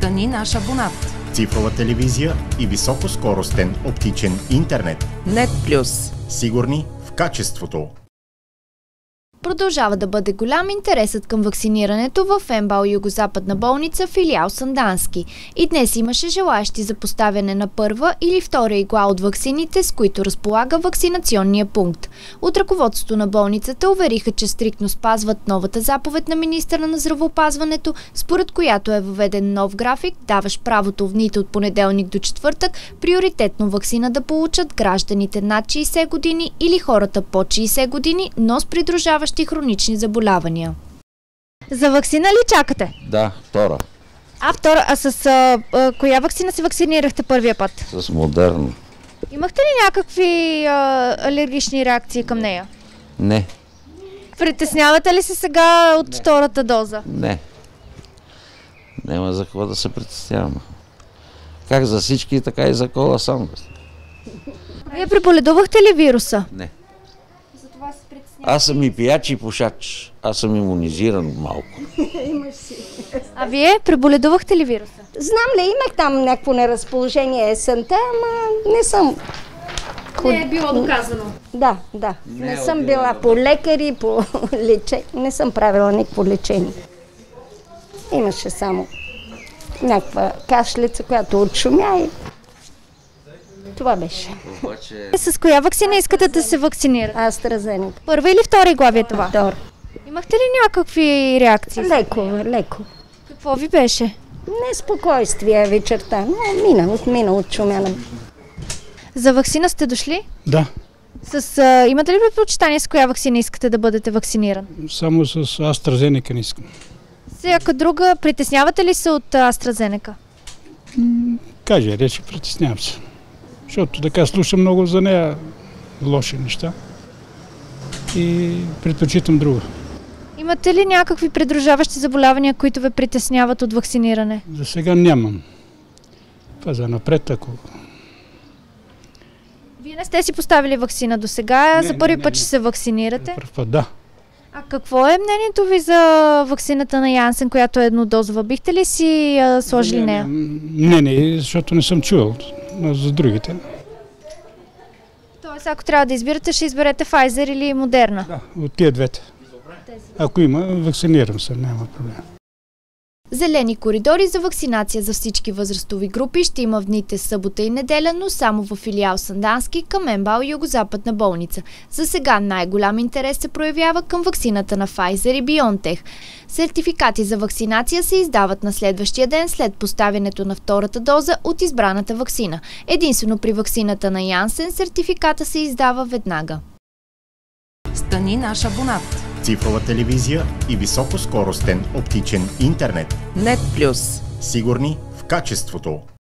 Стани наш абонат. Цифрова телевизия и високоскоростен оптичен интернет. Нет Плюс. Сигурни в качеството. Продължава да бъде голям интересът към вакцинирането в МБАЛ Югозападна болница, филиал Сандански. И днес имаше желаещи за поставяне на първа или втора игла от ваксините, с които разполага вакцинационния пункт. От ръководството на болницата увериха, че стриктно спазват новата заповед на министъра на здравеопазването, според която е въведен нов график, даващ правото в дните от понеделник до четвъртък приоритетно ваксина да получат гражданите над 60 години или хората под 60 години, но с придружаващи хронични заболявания. За ваксина ли чакате? Да, втора. Втора. А с коя ваксина се вакцинирахте първия път? С Модерна. Имахте ли някакви алергични реакции към нея? Не. Притеснявате ли се сега от втората доза? Не. Няма за какво да се притесняваме. Как за всички, така и за кола сам. Вие преболедувахте ли вируса? Не. Затова се притеснявате. Аз съм и пияч и пушач. Аз съм имунизиран малко. А вие преболедувахте ли вируса? Знам ли, имах там някакво неразположение есента, ама не съм... Не е било доказано. Да. Не съм била по лекари, по лечение. Не съм правила никакво лечение. Имаше само някаква кашлица, която отшумя и това беше. С коя ваксина искате да се вакцинирате? AstraZeneca. Първа или втора игла ви е това? Втора. Имахте ли някакви реакции? Леко. Какво ви беше? Неспокойствие вечерта, но мина от шумяна. За ваксина сте дошли? Да, Имате ли предпочитание с коя ваксина искате да бъдете вакциниран? само с AstraZeneca не искам. Всяка друга, притеснявате ли се от AstraZeneca? Кажа, речи, притеснявам се. Защото така слушам много за нея лоши неща и предпочитам друга. Имате ли някакви придружаващи заболявания, които ве притесняват от вакциниране? За сега нямам. Това за напред, ако... Вие не сте си поставили ваксина до сега, за първи път ще се вакцинирате. Пръв път, да. А какво е мнението ви за ваксината на Янсен, която е еднодозова? Бихте ли си сложили нея? Не, защото не съм чувал. Но за другите. Тоест, ако трябва да избирате, ще изберете Pfizer или Модерна? Да, от тия двете. Ако има, вакцинирам се, няма проблем. Зелени коридори за вакцинация за всички възрастови групи ще има в дните събота и неделя, но само в филиал Сандански към МБАЛ Югозападна болница. За сега най-голям интерес се проявява към ваксината на Pfizer и BioNTech. Сертификати за вакцинация се издават на следващия ден след поставянето на втората доза от избраната ваксина. Единствено при ваксината на Янсен сертификата се издава веднага. Стани наш абонат. Цифрова телевизия и високоскоростен оптичен интернет. Нет Плюс. Сигурни в качеството.